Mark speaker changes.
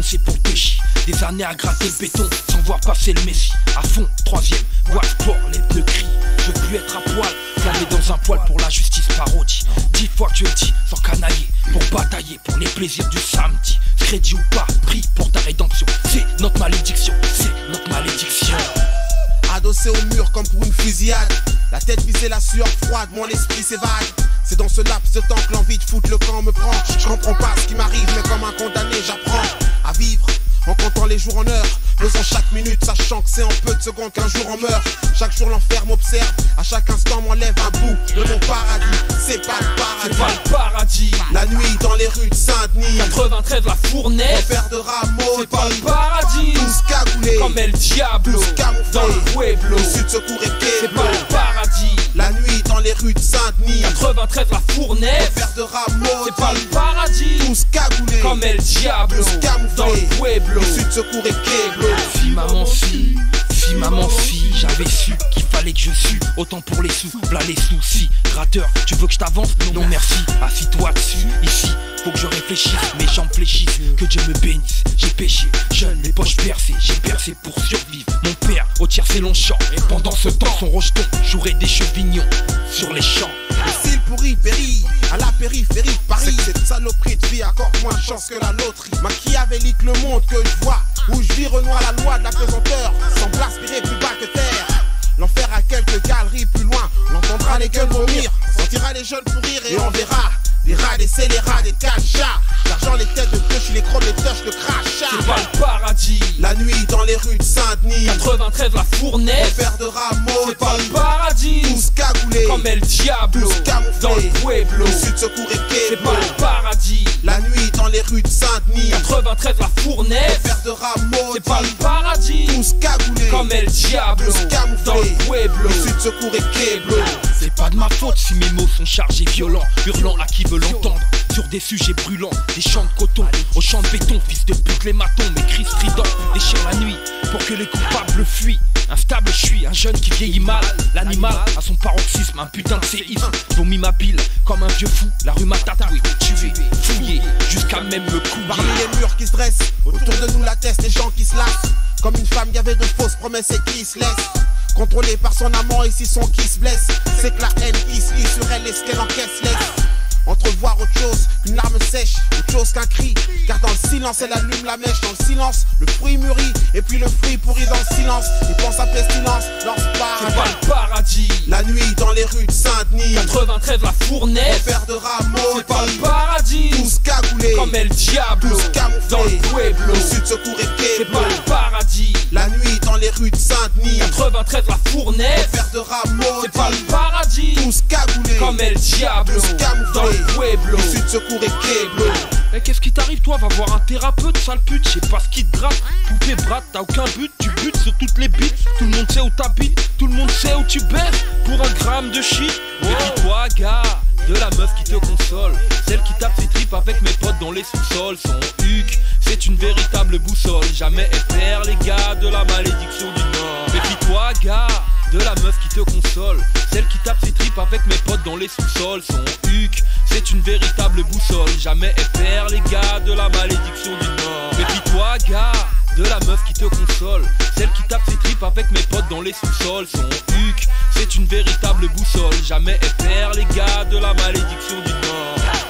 Speaker 1: défoncé pour le péché. Des années à gratter le béton sans voir passer le messie. À fond, troisième, boîte sport, les pneus crient. Je veux plus être à poil, flammé dans un poil pour la justice parodie. 10 fois que je le dis, sans canailler, pour batailler pour les plaisirs du samedi. Crédit ou pas, prie pour ta rédemption. C'est notre malédiction, c'est notre malédiction.
Speaker 2: Adossé au mur comme pour une fusillade, la tête visée, la sueur froide, mon esprit s'évade. C'est dans ce laps de temps que l'envie de foutre le camp me prend. Je comprends pas ce qui m'arrive, mais comme un condamné, j'apprends à vivre en comptant les jours en heure, pesant chaque minute, sachant que c'est en peu de secondes qu'un jour en meurt. Chaque jour l'enfer m'observe, à chaque instant m'enlève un bout de mon paradis. C'est pas le paradis,
Speaker 1: c'est pas le paradis.
Speaker 2: La nuit dans les rues de Saint-Denis,
Speaker 1: 93 la Fournaise,
Speaker 2: Enfer de Rameau,
Speaker 1: c'est pas le paradis.
Speaker 2: Tous cagoulés,
Speaker 1: comme El Diablo,
Speaker 2: tous camouflés,
Speaker 1: dans le Pueblo,
Speaker 2: le sud secours et quai,
Speaker 1: c'est pas le paradis.
Speaker 2: La nuit dans les rues de Saint-Denis,
Speaker 1: 93 la Fournaise,
Speaker 2: Enfer de Rameau,
Speaker 1: c'est pas le paradis.
Speaker 2: Tous cagoulés,
Speaker 1: comme El Diablo,
Speaker 2: tous camouflés,
Speaker 1: dans le Pueblo,
Speaker 2: le sud secours et quai.
Speaker 1: Si maman si, j'avais su qu'il fallait que je sue. Autant pour les sous, là les soucis. Gratteur, tu veux que je t'avance? Non merci, assis-toi dessus. Ici, faut que je réfléchisse, mes jambes fléchissent. Que Dieu me bénisse, j'ai péché, jeune, les poches percées. J'ai percé pour survivre. Mon père, au tiers c'est long champ. Et pendant ce temps, son rocheton jouerait des chevignons sur les champs.
Speaker 2: Le cil pourri périt à la périphérie de Paris. Cette saloperie de vie a encore moins de chance que la loterie. Machiavélique le monde que je vois, où je vis renoie la loi de la pesanteur, semble aspirer plus bas que terre. L'enfer a quelques galeries plus loin, on entendra les gueules vomir, on sentira les jeunes pourrir et on verra des rats, des scélérats, des cachats. L'argent, les têtes de cloche, les crocs, les touches, le crachat.
Speaker 1: C'est pas le paradis.
Speaker 2: La nuit dans les rues de Saint-Denis,
Speaker 1: 93 la Fournaise,
Speaker 2: Enfer de Rameau,
Speaker 1: c'est pas le paradis.
Speaker 2: Tous cagoulés,
Speaker 1: comme El Diablo,
Speaker 2: tous camouflés,
Speaker 1: dans le Pueblo,
Speaker 2: le sud secours et quai.
Speaker 1: c'est pas le paradis.
Speaker 2: La nuit dans les rues de Saint-Denis,
Speaker 1: 93 la Fournaise,
Speaker 2: Enfer de Rameau,
Speaker 1: c'est pas le paradis.
Speaker 2: tous cagoulés,
Speaker 1: comme El Diablo,
Speaker 2: tous camouflés,
Speaker 1: dans le Pueblo,
Speaker 2: le sud secours et quai.
Speaker 1: C'est pas de ma faute si mes mots sont chargés violents, hurlant à qui veut l'entendre. Sur des sujets brûlants, des champs de coton, aux champs de béton, fils de pute les matons, mes cris stridents déchirent la nuit pour que les coupables fuient. Instable je suis, un jeune qui vieillit mal, l'animal a son paroxysme, un putain de séisme. Vomis ma bile comme un vieux fou, la rue m'a tatoué, tué, fouillé, jusqu'à même me couiller.
Speaker 2: Parmi les murs qui se dressent, autour de nous la teste, les gens qui se lassent. Comme une femme qui avait de fausses promesses et qui se laisse contrôlée par son amant, ici son qui se blesse. C'est que la haine qui se lit sur elle et ce qu'elle encaisse laisse entrevoir autre chose qu'une larme sèche, autre chose qu'un cri. Car dans le silence elle allume la mèche. Dans le silence le fruit mûrit, et puis le fruit pourrit dans le silence. Il pense à pestilence, lance pas.
Speaker 1: C'est pas le paradis.
Speaker 2: La nuit dans les rues de Saint-Denis,
Speaker 1: 93 la Fournaise,
Speaker 2: Enfer de Rameau,
Speaker 1: c'est pas le paradis.
Speaker 2: tous cagoulés,
Speaker 1: comme El Diablo,
Speaker 2: tous camouflés,
Speaker 1: dans le Pueblo,
Speaker 2: le sud secours et quai.
Speaker 1: c'est pas le paradis.
Speaker 2: La nuit dans les rues de Saint-Denis,
Speaker 1: 93 la Fournaise,
Speaker 2: Enfer de Rameau,
Speaker 1: c'est pas le paradis.
Speaker 2: tous cagoulés,
Speaker 1: comme El Diablo,
Speaker 2: tous camouflés,
Speaker 1: dans le Pueblo,
Speaker 2: le sud secours et quai.
Speaker 1: Mais qu'est-ce qui t'arrive toi? Va voir un thérapeute, sale pute, je sais pas ce qui te gratte. Poupée brate, t'as aucun but, tu butes sur toutes les bites. Tout le monde sait où t'habites, tout le monde sait où tu baisses. Pour un gramme de shit, méfie-toi gars de la meuf qui te console, celle qui tape ses tripes avec mes potes dans les sous-sols. Son huc, c'est une véritable boussole, jamais elle perd les gars de la malédiction du Nord. Méfie-toi gars de la meuf qui te console, celle qui tape ses tripes avec mes potes dans les sous-sols. Son huc, c'est une véritable boussole, jamais elle perd les gars de la malédiction du Nord. Méfie-toi gars de la meuf qui te console, celle qui tape ses tripes avec mes potes dans les sous-sols. Son huc, c'est une véritable boussole, jamais elle perd les gars de la malédiction du Nord.